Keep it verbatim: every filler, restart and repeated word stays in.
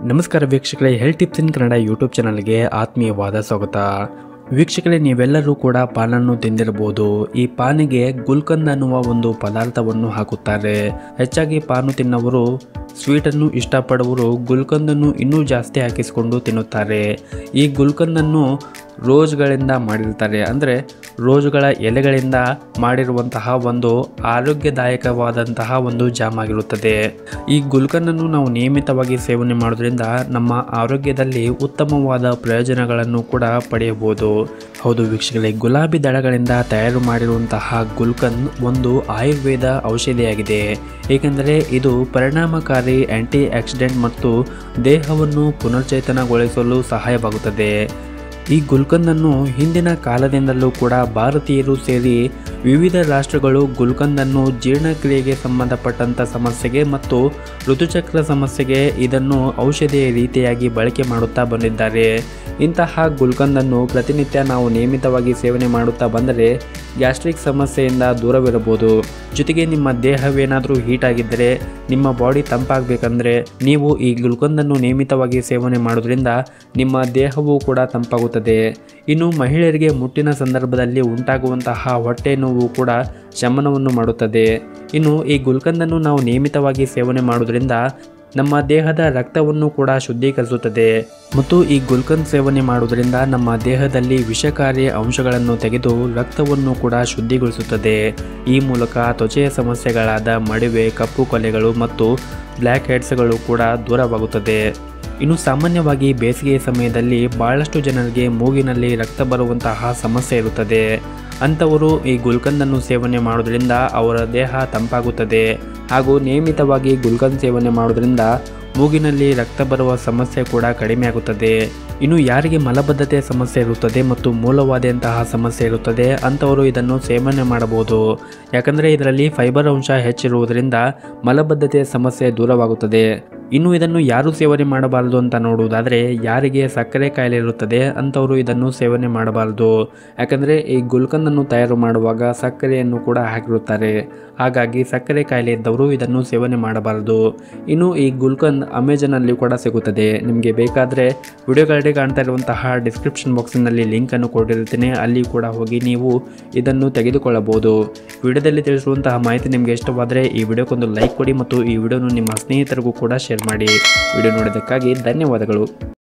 ನಮಸ್ಕಾರ ವೀಕ್ಷಕರೇ, health tips in Kannada YouTube ಚಾನಲ್ಗೆ ಆತ್ಮೀಯವಾದ ಸ್ವಾಗತ. ವೀಕ್ಷಕರೇ, ನೀವೆಲ್ಲರೂ ಕೂಡ ಪಾನನ್ನು ತಿಂದಿರಬಹುದು. ಈ ಪಾನಿಗೆ ಗುಲ್ಕಂದ್ ಅನ್ನುವ ಒಂದು ಪದಾರ್ಥವನ್ನು ಹಾಕುತ್ತಾರೆ. ಹೆಚ್ಚಾಗಿ ಪಾನು ತಿನ್ನವರು, ಸ್ವೀಟನ್ನು ಇಷ್ಟಪಡುವವರು ಗುಲ್ಕಂದನ್ನು ಇನ್ನೂ ಜಾಸ್ತಿ ಹಾಕಿಸಿಕೊಂಡು ತಿನ್ನುತ್ತಾರೆ. ಈ ಗುಲ್ಕಂದನ್ನು ರೋಜ್ಗಳಿಂದ ಮಾಡಿರ್ತಾರೆ. ಅಂದರೆ ರೋಜ್ಗಳ ಎಲೆಗಳಿಂದ ಮಾಡಿರುವಂತಹ ಒಂದು ಆರೋಗ್ಯದಾಯಕವಾದಂತಹ ಒಂದು ಜಾಮ್ ಆಗಿರುತ್ತದೆ. ಈ ಗುಲ್ಕಂದನ್ನು ನಾವು ನಿಯಮಿತವಾಗಿ ಸೇವನೆ ಮಾಡೋದ್ರಿಂದ ನಮ್ಮ ಆರೋಗ್ಯದಲ್ಲಿ ಉತ್ತಮವಾದ ಪ್ರಯೋಜನಗಳನ್ನು ಕೂಡ ಪಡೆಯಬಹುದು. ಹೌದು ವೀಕ್ಷಕರೇ, ಗುಲಾಬಿ ದಳಗಳಿಂದ ತಯಾರು ಮಾಡಿರುವಂತಹ ಗುಲ್ಕಂದ್ ಒಂದು ಆಯುರ್ವೇದ ಔಷಧಿಯಾಗಿದೆ. ಏಕೆಂದರೆ ಇದು ಪರಿಣಾಮಕಾರಿ ಆಂಟಿ ಆಕ್ಸಿಡೆಂಟ್ ಮತ್ತು ದೇಹವನ್ನು ಪುನರ್ಚೇತನಗೊಳಿಸಲು ಸಹಾಯವಾಗುತ್ತದೆ. ಈ ಗುಲ್ಕಂದನ್ನು ಹಿಂದಿನ ಕಾಲದಿಂದಲೂ ಕೂಡ ಭಾರತೀಯರು ಸೇರಿ ವಿವಿಧ ರಾಷ್ಟ್ರಗಳು ಗುಲ್ಕಂದನ್ನು ಜೀರ್ಣಕ್ರಿಯೆಗೆ ಸಂಬಂಧಪಟ್ಟಂಥ ಸಮಸ್ಯೆಗೆ ಮತ್ತು ಋತುಚಕ್ರ ಸಮಸ್ಯೆಗೆ ಇದನ್ನು ಔಷಧಿಯ ರೀತಿಯಾಗಿ ಬಳಕೆ ಮಾಡುತ್ತಾ ಬಂದಿದ್ದಾರೆ. ಇಂತಹ ಗುಲ್ಕಂದನ್ನು ಪ್ರತಿನಿತ್ಯ ನಾವು ನಿಯಮಿತವಾಗಿ ಸೇವನೆ ಮಾಡುತ್ತಾ ಬಂದರೆ ಗ್ಯಾಸ್ಟ್ರಿಕ್ ಸಮಸ್ಯೆಯಿಂದ ದೂರವಿರಬಹುದು. ಜೊತೆಗೆ ನಿಮ್ಮ ದೇಹವೇನಾದರೂ ಹೀಟ್ ಆಗಿದ್ದರೆ, ನಿಮ್ಮ ಬಾಡಿ ತಂಪಾಗಬೇಕಂದ್ರೆ ನೀವು ಈ ಗುಲ್ಕಂದನ್ನು ನಿಯಮಿತವಾಗಿ ಸೇವನೆ ಮಾಡೋದ್ರಿಂದ ನಿಮ್ಮ ದೇಹವೂ ಕೂಡ ತಂಪಾಗುತ್ತದೆ. ಇನ್ನು ಮಹಿಳೆಯರಿಗೆ ಮುಟ್ಟಿನ ಸಂದರ್ಭದಲ್ಲಿ ಉಂಟಾಗುವಂತಹ ಹೊಟ್ಟೆ ನೋವು ಕೂಡ ಶಮನವನ್ನು ಮಾಡುತ್ತದೆ. ಇನ್ನು ಈ ಗುಲ್ಕಂದನ್ನು ನಾವು ನಿಯಮಿತವಾಗಿ ಸೇವನೆ ಮಾಡೋದ್ರಿಂದ ನಮ್ಮ ದೇಹದ ರಕ್ತವನ್ನು ಕೂಡ ಶುದ್ಧೀಕರಿಸುತ್ತದೆ ಮತ್ತು ಈ ಗುಲ್ಕಂದ್ ಸೇವನೆ ಮಾಡುವುದರಿಂದ ನಮ್ಮ ದೇಹದಲ್ಲಿ ವಿಷಕಾರಿ ಅಂಶಗಳನ್ನು ತೆಗೆದು ರಕ್ತವನ್ನು ಕೂಡ ಶುದ್ಧಿಗೊಳಿಸುತ್ತದೆ. ಈ ಮೂಲಕ ತ್ವಚೆಯ ಸಮಸ್ಯೆಗಳಾದ ಮಡಿವೆ, ಕಪ್ಪು ಕೊಲೆಗಳು ಮತ್ತು ಬ್ಲ್ಯಾಕ್ ಹೆಡ್ಸ್ಗಳು ಕೂಡ ದೂರವಾಗುತ್ತದೆ. ಇನ್ನು ಸಾಮಾನ್ಯವಾಗಿ ಬೇಸಿಗೆಯ ಸಮಯದಲ್ಲಿ ಬಹಳಷ್ಟು ಜನರಿಗೆ ಮೂಗಿನಲ್ಲಿ ರಕ್ತ ಬರುವಂತಹ ಸಮಸ್ಯೆ ಇರುತ್ತದೆ. ಅಂಥವರು ಈ ಗುಲ್ಕಂದನ್ನು ಸೇವನೆ ಮಾಡೋದ್ರಿಂದ ಅವರ ದೇಹ ತಂಪಾಗುತ್ತದೆ. ಹಾಗೂ ನಿಯಮಿತವಾಗಿ ಗುಲ್ಕಂದ್ ಸೇವನೆ ಮಾಡೋದ್ರಿಂದ ಮೂಗಿನಲ್ಲಿ ರಕ್ತ ಬರುವ ಸಮಸ್ಯೆ ಕೂಡ ಕಡಿಮೆ ಆಗುತ್ತದೆ. ಇನ್ನು ಯಾರಿಗೆ ಮಲಬದ್ಧತೆ ಸಮಸ್ಯೆ ಇರುತ್ತದೆ ಮತ್ತು ಮೂಲವಾದಂತಹ ಸಮಸ್ಯೆ ಇರುತ್ತದೆ ಅಂಥವರು ಇದನ್ನು ಸೇವನೆ ಮಾಡಬಹುದು. ಯಾಕಂದರೆ ಇದರಲ್ಲಿ ಫೈಬರ್ ಅಂಶ ಹೆಚ್ಚಿರುವುದರಿಂದ ಮಲಬದ್ಧತೆ ಸಮಸ್ಯೆ ದೂರವಾಗುತ್ತದೆ. ಇನ್ನು ಇದನ್ನು ಯಾರು ಸೇವನೆ ಮಾಡಬಾರದು ಅಂತ ನೋಡುವುದಾದರೆ, ಯಾರಿಗೆ ಸಕ್ಕರೆ ಕಾಯಿಲೆ ಇರುತ್ತದೆ ಅಂಥವರು ಇದನ್ನು ಸೇವನೆ ಮಾಡಬಾರದು. ಯಾಕಂದರೆ ಈ ಗುಲ್ಕಂದನ್ನು ತಯಾರು ಮಾಡುವಾಗ ಸಕ್ಕರೆಯನ್ನು ಕೂಡ ಹಾಕಿರುತ್ತಾರೆ. ಹಾಗಾಗಿ ಸಕ್ಕರೆ ಕಾಯಿಲೆ ಇದ್ದವರು ಇದನ್ನು ಸೇವನೆ ಮಾಡಬಾರದು. ಇನ್ನು ಈ ಗುಲ್ಕಂದ್ ಅಮೆಜಾನಲ್ಲಿ ಕೂಡ ಸಿಗುತ್ತದೆ. ನಿಮಗೆ ಬೇಕಾದರೆ ವಿಡಿಯೋಗಳಲ್ಲಿ ಕಾಣ್ತಾ ಇರುವಂತಹ ಡಿಸ್ಕ್ರಿಪ್ಷನ್ ಬಾಕ್ಸ್ನಲ್ಲಿ ಲಿಂಕನ್ನು ಕೊಟ್ಟಿರ್ತೀನಿ, ಅಲ್ಲಿ ಕೂಡ ಹೋಗಿ ನೀವು ಇದನ್ನು ತೆಗೆದುಕೊಳ್ಳಬಹುದು. ವಿಡಿಯೋದಲ್ಲಿ ತಿಳಿಸುವಂತಹ ಮಾಹಿತಿ ನಿಮಗೆ ಇಷ್ಟವಾದರೆ ಈ ವಿಡಿಯೋಕ್ಕೊಂದು ಲೈಕ್ ಕೊಡಿ ಮತ್ತು ಈ ವಿಡಿಯೋನು ನಿಮ್ಮ ಸ್ನೇಹಿತರಿಗೂ ಕೂಡ ಶೇರ್ ಮಾಡಿ. ವಿಡಿಯೋ ನೋಡಿದ್ದಕ್ಕಾಗಿ ಧನ್ಯವಾದಗಳು.